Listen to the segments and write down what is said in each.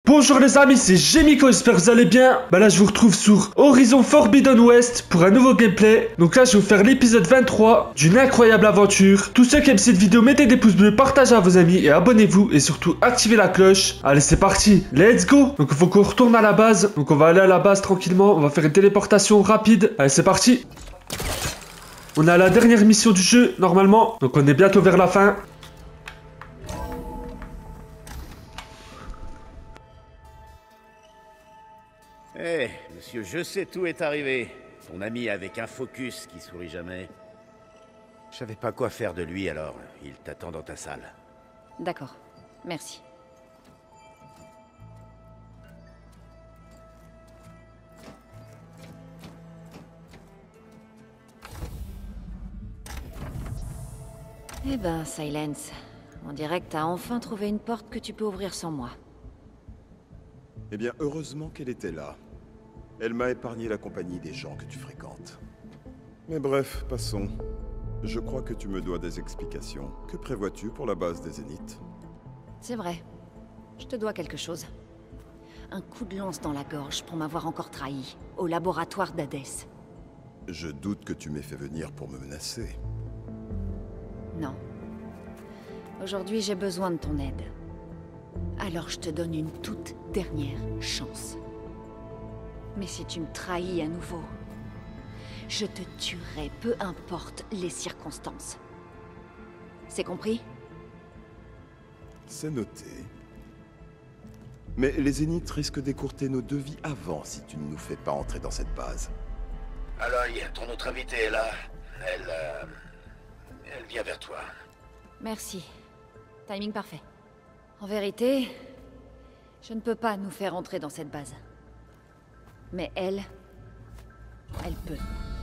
Bonjour les amis, c'est Gémico, j'espère que vous allez bien. Bah là je vous retrouve sur Horizon Forbidden West pour un nouveau gameplay. Donc là je vais vous faire l'épisode 23 d'une incroyable aventure. Tous ceux qui aiment cette vidéo, mettez des pouces bleus, partagez à vos amis et abonnez-vous. Et surtout activez la cloche. Allez c'est parti, let's go. Donc il faut qu'on retourne à la base. Donc on va aller à la base tranquillement, on va faire une téléportation rapide. Allez c'est parti. On est à la dernière mission du jeu normalement. Donc on est bientôt vers la fin. Eh, monsieur, je sais tout est arrivé. Ton ami avec un focus qui sourit jamais. Je savais pas quoi faire de lui alors. Il t'attend dans ta salle. D'accord, merci. Eh ben, Silence. On dirait que t'as enfin trouvé une porte que tu peux ouvrir sans moi. Eh bien, heureusement qu'elle était là. Elle m'a épargné la compagnie des gens que tu fréquentes. Mais bref, passons. Je crois que tu me dois des explications. Que prévois-tu pour la base des Zéniths? C'est vrai. Je te dois quelque chose. Un coup de lance dans la gorge pour m'avoir encore trahi, au laboratoire d'Hadès. Je doute que tu m'aies fait venir pour me menacer. Non. Aujourd'hui, j'ai besoin de ton aide. Alors je te donne une toute dernière chance. Mais si tu me trahis à nouveau, je te tuerai, peu importe les circonstances. C'est compris? C'est noté. Mais les Zéniths risquent d'écourter nos deux vies avant si tu ne nous fais pas entrer dans cette base. Aloy, ton autre invitée est là. Elle vient vers toi. Merci. Timing parfait. En vérité, je ne peux pas nous faire entrer dans cette base. Mais elle peut.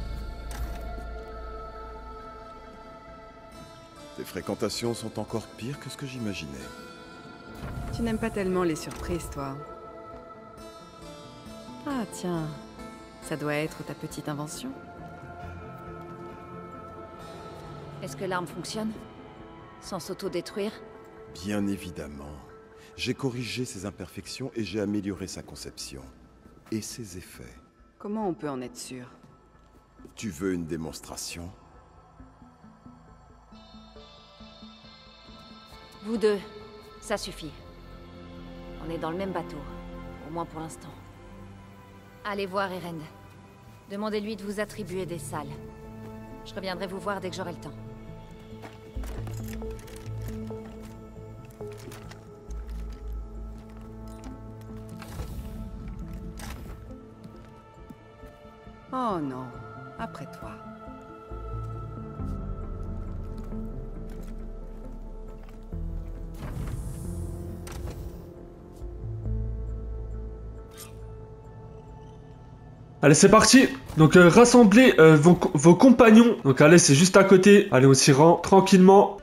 Tes fréquentations sont encore pires que ce que j'imaginais. Tu n'aimes pas tellement les surprises, toi. Ah tiens, ça doit être ta petite invention. Est-ce que l'arme fonctionne? Sans s'auto-détruire? Bien évidemment. J'ai corrigé ses imperfections et j'ai amélioré sa conception. Et ses effets. Comment on peut en être sûr? Tu veux une démonstration? Vous deux, ça suffit. On est dans le même bateau. Au moins pour l'instant. Allez voir Erend. Demandez-lui de vous attribuer des salles. Je reviendrai vous voir dès que j'aurai le temps. Oh non, après toi. Allez c'est parti. Donc rassemblez vos compagnons. Donc allez c'est juste à côté. Allez on s'y rend tranquillement.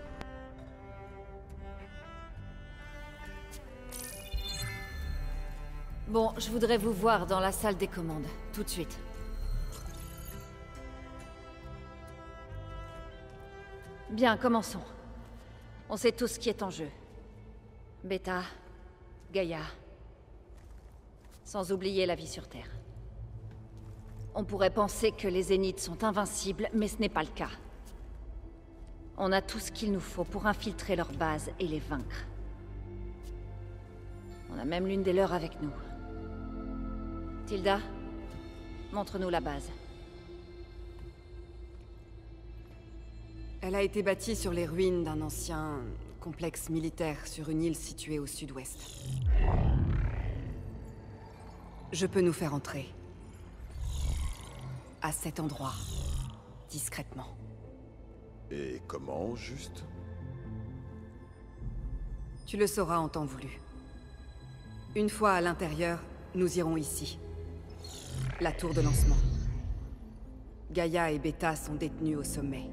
Bon, je voudrais vous voir dans la salle des commandes, tout de suite. Bien, commençons. On sait tous ce qui est en jeu. Beta, Gaïa. Sans oublier la vie sur Terre. On pourrait penser que les Zéniths sont invincibles, mais ce n'est pas le cas. On a tout ce qu'il nous faut pour infiltrer leur base et les vaincre. On a même l'une des leurs avec nous. Tilda, montre-nous la base. Elle a été bâtie sur les ruines d'un ancien complexe militaire sur une île située au sud-ouest. Je peux nous faire entrer. À cet endroit. Discrètement. Et comment, juste? Tu le sauras en temps voulu. Une fois à l'intérieur, nous irons ici. La tour de lancement. Gaïa et Beta sont détenus au sommet.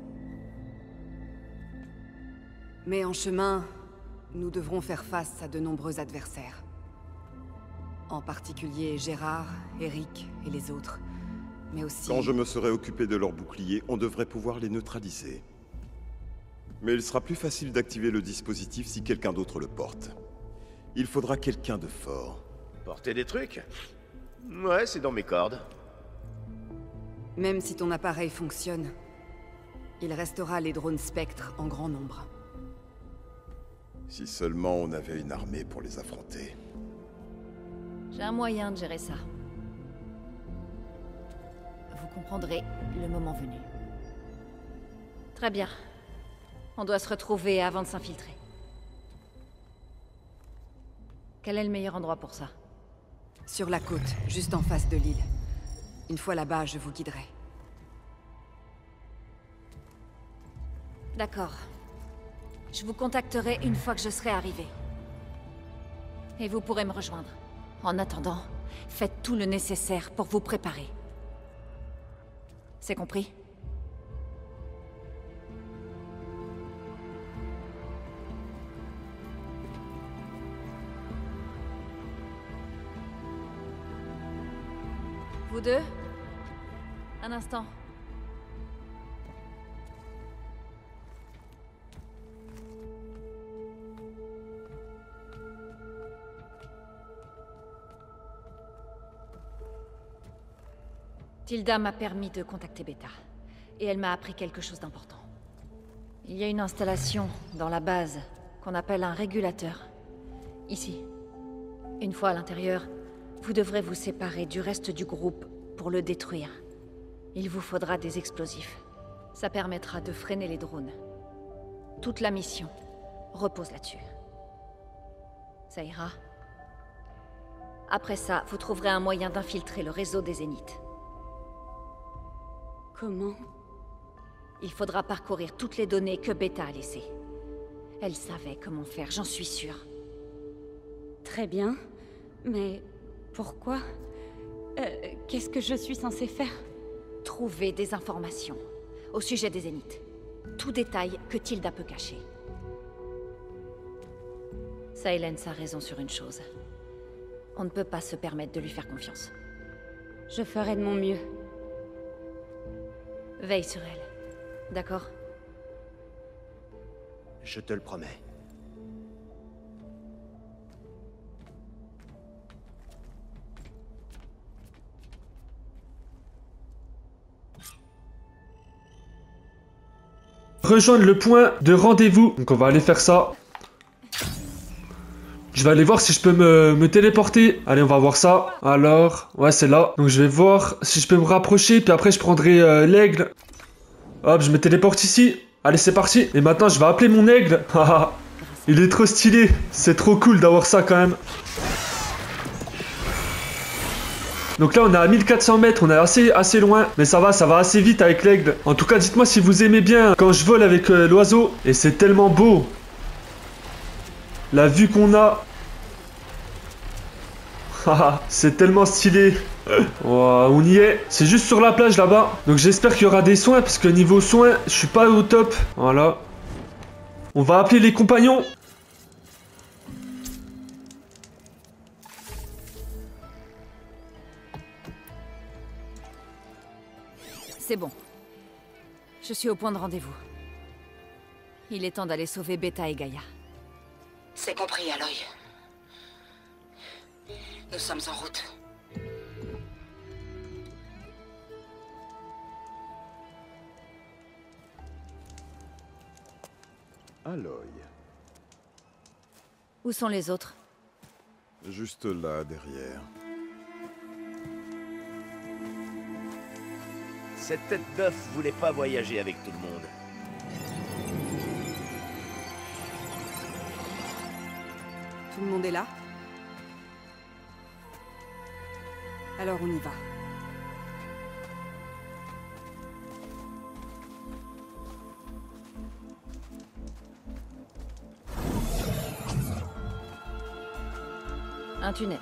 Mais en chemin, nous devrons faire face à de nombreux adversaires. En particulier Gérard, Eric et les autres. Mais aussi... Quand je me serai occupé de leurs boucliers, on devrait pouvoir les neutraliser. Mais il sera plus facile d'activer le dispositif si quelqu'un d'autre le porte. Il faudra quelqu'un de fort. Porter des trucs? Ouais, c'est dans mes cordes. Même si ton appareil fonctionne, il restera les drones Spectre en grand nombre. Si seulement on avait une armée pour les affronter. J'ai un moyen de gérer ça. Vous comprendrez le moment venu. Très bien. On doit se retrouver avant de s'infiltrer. Quel est le meilleur endroit pour ça? Sur la côte, juste en face de l'île. Une fois là-bas, je vous guiderai. D'accord. Je vous contacterai une fois que je serai arrivé. Et vous pourrez me rejoindre. En attendant, faites tout le nécessaire pour vous préparer. C'est compris? Vous deux? Un instant. Tilda m'a permis de contacter Beta. Et elle m'a appris quelque chose d'important. Il y a une installation dans la base qu'on appelle un régulateur. Ici. Une fois à l'intérieur, vous devrez vous séparer du reste du groupe pour le détruire. Il vous faudra des explosifs. Ça permettra de freiner les drones. Toute la mission repose là-dessus. Ça ira? Après ça, vous trouverez un moyen d'infiltrer le réseau des Zéniths. Comment? Il faudra parcourir toutes les données que Beta a laissées. Elle savait comment faire, j'en suis sûre. Très bien. Mais pourquoi? Qu'est-ce que je suis censée faire? Trouver des informations au sujet des Zéniths. Tout détail que Tilda peut cacher. Silence a raison sur une chose. On ne peut pas se permettre de lui faire confiance. Je ferai de mon mieux. Veille sur elle. D'accord? Je te le promets. Rejoindre le point de rendez-vous. Donc on va aller faire ça. Je vais aller voir si je peux me téléporter. Allez, on va voir ça. Alors, ouais, c'est là. Donc je vais voir si je peux me rapprocher. Puis après, je prendrai l'aigle. Hop, je me téléporte ici. Allez, c'est parti. Et maintenant, je vais appeler mon aigle. Haha. Il est trop stylé. C'est trop cool d'avoir ça quand même. Donc là, on est à 1400 mètres. On est assez loin. Mais ça va assez vite avec l'aigle. En tout cas, dites-moi si vous aimez bien quand je vole avec l'oiseau. Et c'est tellement beau. La vue qu'on a. C'est tellement stylé. Wow, on y est. C'est juste sur la plage là-bas. Donc j'espère qu'il y aura des soins. Parce que niveau soins, je suis pas au top. Voilà. On va appeler les compagnons. C'est bon. Je suis au point de rendez-vous. Il est temps d'aller sauver Beta et Gaïa. C'est compris, Aloy. Nous sommes en route. Aloy. Où sont les autres? Juste là, derrière. Cette tête d'œuf voulait pas voyager avec tout le monde. Tout le monde est là? Alors on y va. Un tunnel.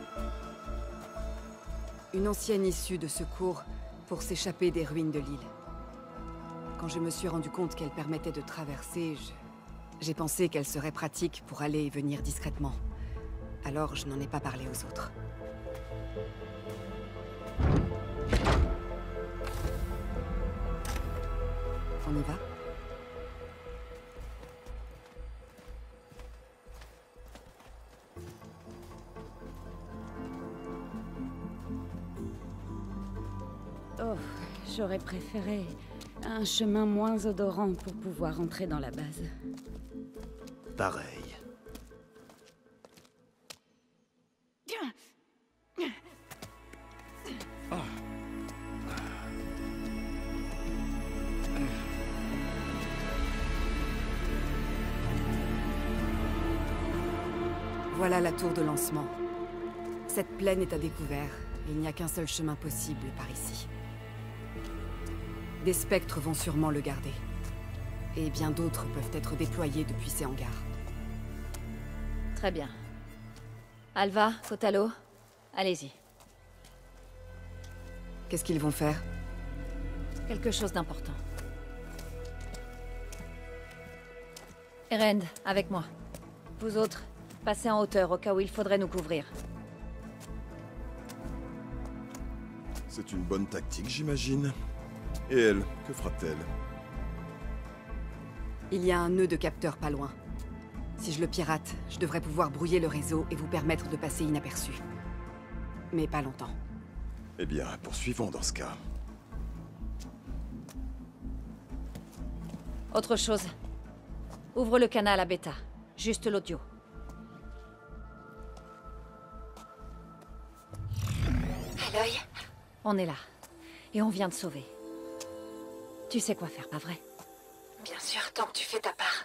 Une ancienne issue de secours pour s'échapper des ruines de l'île. Quand je me suis rendu compte qu'elle permettait de traverser, j'ai pensé qu'elle serait pratique pour aller et venir discrètement. Alors je n'en ai pas parlé aux autres. On y va? Oh, j'aurais préféré un chemin moins odorant pour pouvoir entrer dans la base. Pareil. Voilà la tour de lancement. Cette plaine est à découvert, et il n'y a qu'un seul chemin possible par ici. Des spectres vont sûrement le garder. Et bien d'autres peuvent être déployés depuis ces hangars. Très bien. Alva, Kotalo, allez-y. Qu'est-ce qu'ils vont faire? Quelque chose d'important. Erend, avec moi. Vous autres, passez en hauteur au cas où il faudrait nous couvrir. C'est une bonne tactique, j'imagine. Et elle, que fera-t-elle? Il y a un nœud de capteur pas loin. Si je le pirate, je devrais pouvoir brouiller le réseau et vous permettre de passer inaperçu. Mais pas longtemps. Eh bien, poursuivons dans ce cas. Autre chose. Ouvre le canal à Beta. Juste l'audio. Aloy, On est là. Et on vient de sauver. Tu sais quoi faire, pas vrai? bien sûr, tant que tu fais ta part.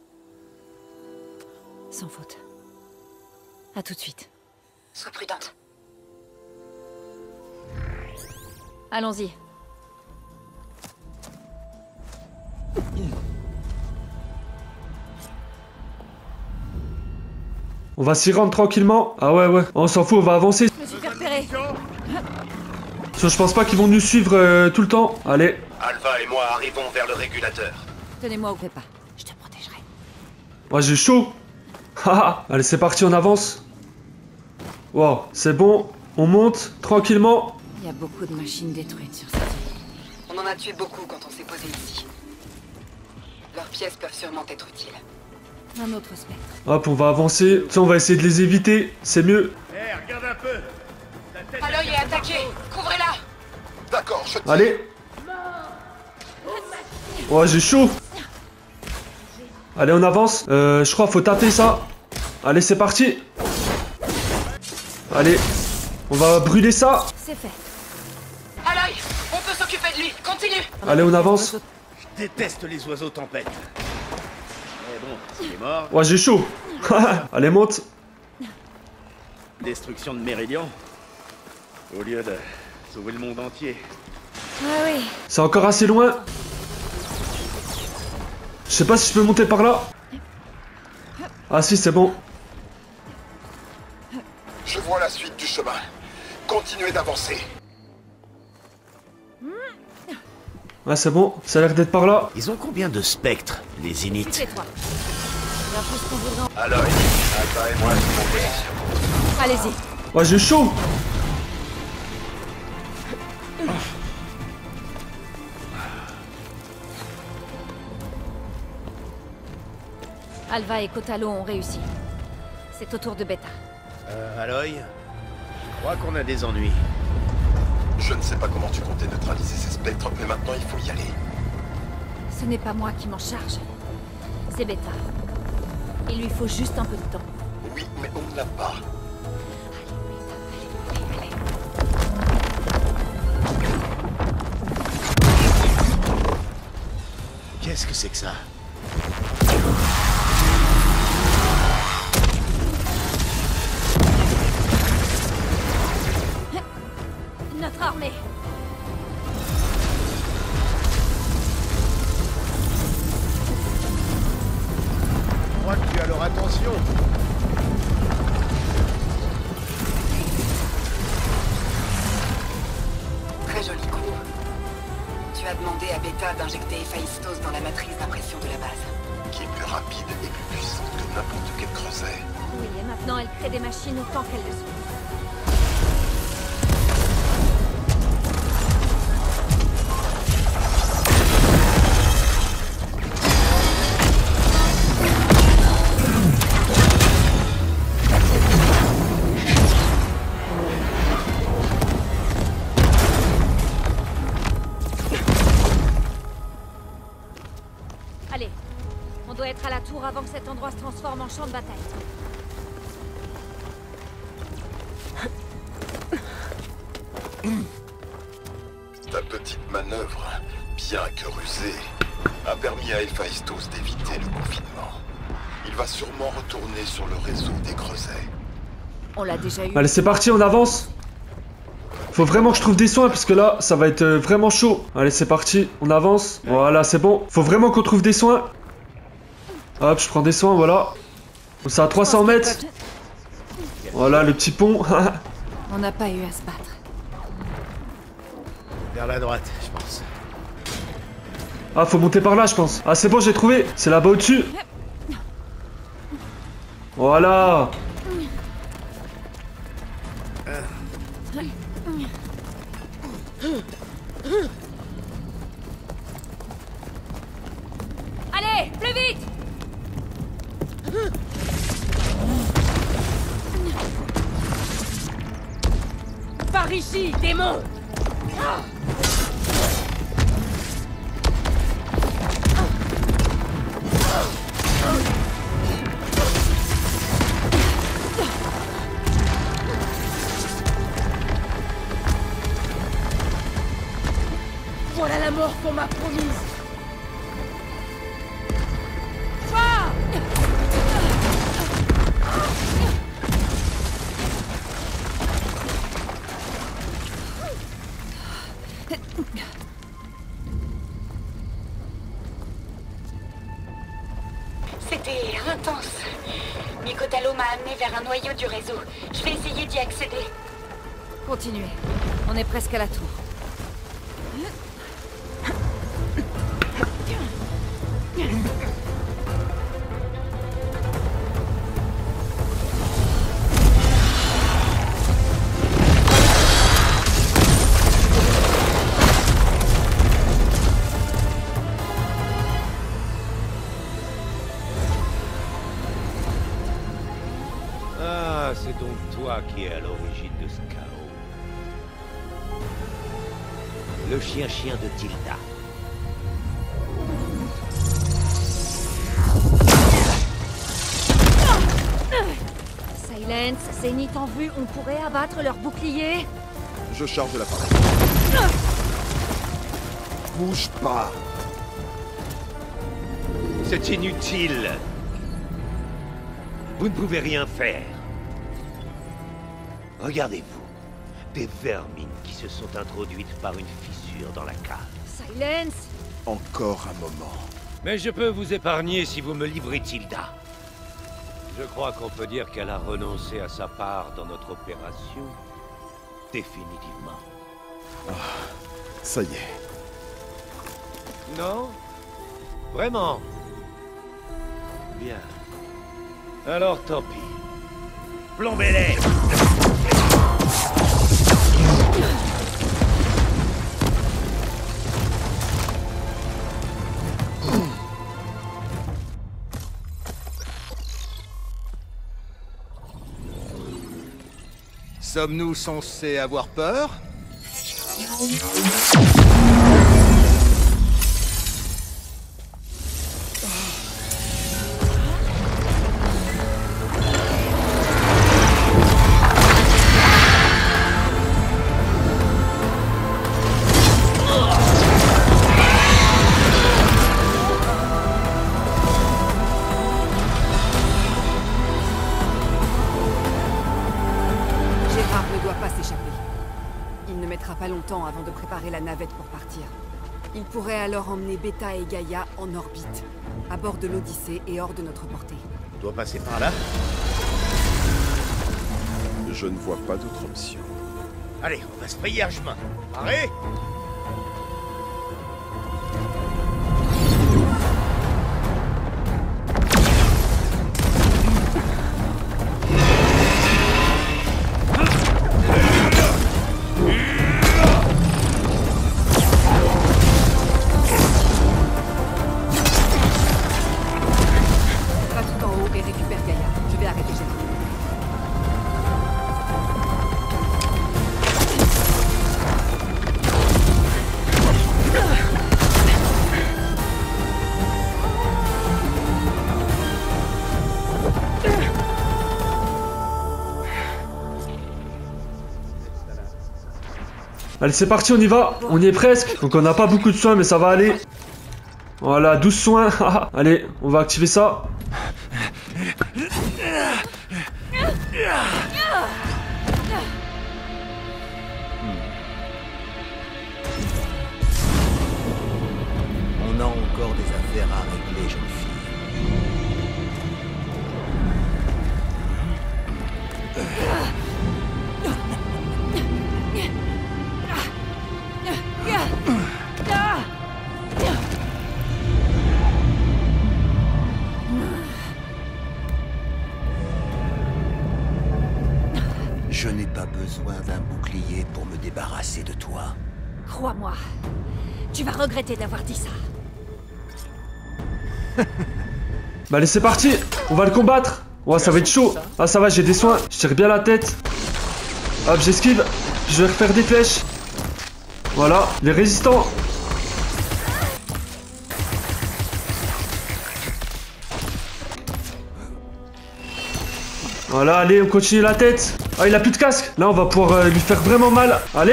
Sans faute. À tout de suite. Sois prudente. Allons-y. On va s'y rendre tranquillement. Ah ouais, on s'en fout, on va avancer. Je me suis fait repérer. Je pense pas qu'ils vont nous suivre tout le temps. Allez. Alva et moi arrivons vers le régulateur. Tenez-moi au pas. Je te protégerai. Moi j'ai chaud. Haha. Allez, c'est parti, on avance. Wow, c'est bon. On monte tranquillement. Il y a beaucoup de machines détruites sur cette île. On en a tué beaucoup quand on s'est posé ici. Leurs pièces peuvent sûrement être utiles. Un autre spectre. Hop, on va avancer. Tu sais, on va essayer de les éviter. C'est mieux. Hé, regarde un peu. La tête Aloy est attaqué. Couvrez-la. D'accord, je tire. Allez. Oh, j'ai chaud. Allez, on avance. Je crois faut taper ça. Allez, c'est parti. Allez. On va brûler ça. C'est fait. Aloy, on peut s'occuper de lui. Continue. Allez, on avance. Je déteste les oiseaux tempêtes. Mais bon, s'il est mort, Ouais, j'ai chaud. Allez, monte. destruction de Méridian. Au lieu de sauver le monde entier. Ouais, oui. C'est encore assez loin. Je sais pas si je peux monter par là. Ah si, c'est bon. Je vois la suite du chemin. Continuez d'avancer. Ouais, c'est bon. Ça a l'air d'être par là. Ils ont combien de spectres, les Inits? Occupez-toi. Bien plus qu'on voudrait en- Alors, Alva et moi sommes en position. Allez-y. Ouais, j'ai chaud. Alva et Kotalo ont réussi. C'est au tour de Beta. Aloy, je crois qu'on a des ennuis. Je ne sais pas comment tu comptais neutraliser ces spectres, mais maintenant il faut y aller. Ce n'est pas moi qui m'en charge. C'est Beta. Il lui faut juste un peu de temps. Oui, mais on ne l'a pas. Qu'est-ce que c'est que ça? Notre armée. Je crois que tu as leur attention. Très joli coup. Tu as demandé à Beta d'injecter Héphaïstos dans la matrice d'impression de la base. Qui est plus rapide et plus puissante que n'importe quel creuset. Oui, et maintenant elle crée des machines autant qu'elle le souhaite. tour avant que cet endroit se transforme en champ de bataille. Ta petite manœuvre, bien que rusée, a permis à Héphaïstos d'éviter le confinement. Il va sûrement retourner sur le réseau des creusets. On l'a déjà eu. Allez, c'est parti, on avance. Faut vraiment que je trouve des soins, parce que là, ça va être vraiment chaud. Allez, c'est parti, on avance. Voilà, c'est bon. Faut vraiment qu'on trouve des soins. Hop, je prends des soins, voilà. C'est à 300 mètres. Voilà, le petit pont. On n'a pas eu à se battre. Vers la droite, je pense. Ah, faut monter par là, je pense. Ah, c'est bon, j'ai trouvé. C'est là-bas au-dessus. Voilà. Allez, plus vite! Par ici, démon! Voilà la mort qu'on m'a promise. C'était intense. Nicotalo m'a amené vers un noyau du réseau. Je vais essayer d'y accéder. Continuez. On est presque à la tour. Ah, c'est donc toi qui es à l'origine de ce chaos. Le chien-chien de Tilda. Silence, Zénith en vue, on pourrait abattre leur bouclier. Je charge l'appareil. Bouge pas. C'est inutile. Vous ne pouvez rien faire. Regardez-vous. Des vermines qui se sont introduites par une fissure dans la cave. Silence! Encore un moment. Mais je peux vous épargner si vous me livrez Tilda. Je crois qu'on peut dire qu'elle a renoncé à sa part dans notre opération. Définitivement. Ça y est. Non? Vraiment? Bien. Alors tant pis. Plombez-les! Sommes-nous censés avoir peur? Gérard ne doit pas s'échapper. Il ne mettra pas longtemps avant de préparer la navette pour partir. Il pourrait alors emmener Beta et Gaïa en orbite, à bord de l'Odyssée et hors de notre portée. On doit passer par là? Je ne vois pas d'autre option. Allez, on va se payer un chemin. Arrête! Va tout en haut et récupère Gaïa. Je vais arrêter Gérard. Allez, c'est parti, on y va. On y est presque. Donc on n'a pas beaucoup de soins, mais ça va aller. Voilà, 12 soins. Allez, on va activer ça. On a encore des affaires à régler, jeune fille. Je n'ai pas besoin d'un bouclier pour me débarrasser de toi. Crois-moi, tu vas regretter d'avoir dit ça. Bah allez, c'est parti. On va le combattre. Ouais, ça va être chaud. Ah, ça va, j'ai des soins. Je tire bien la tête. Hop, j'esquive. Je vais refaire des flèches. Voilà, les résistants. Voilà, allez, on continue la tête. Ah, il a plus de casque. Là, on va pouvoir lui faire vraiment mal. Allez.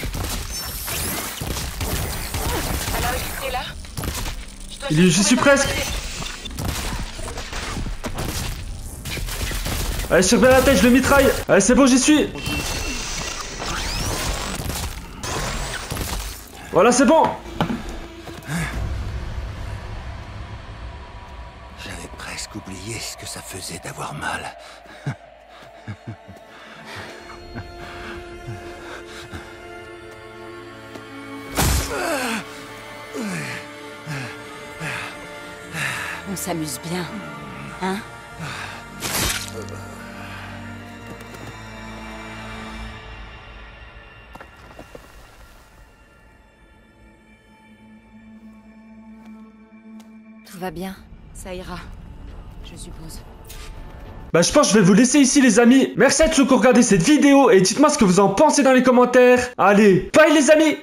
Aloy, t'es là? J'y suis presque. Allez, je tire bien la tête, je le mitraille. Allez, c'est bon, j'y suis. Voilà, c'est bon. J'avais presque oublié ce que ça faisait d'avoir mal. On s'amuse bien, hein? Tout va bien, ça ira, je suppose. Bah je pense que je vais vous laisser ici les amis. Merci à tous ceux qui ont regardé cette vidéo et dites-moi ce que vous en pensez dans les commentaires. Allez, bye les amis!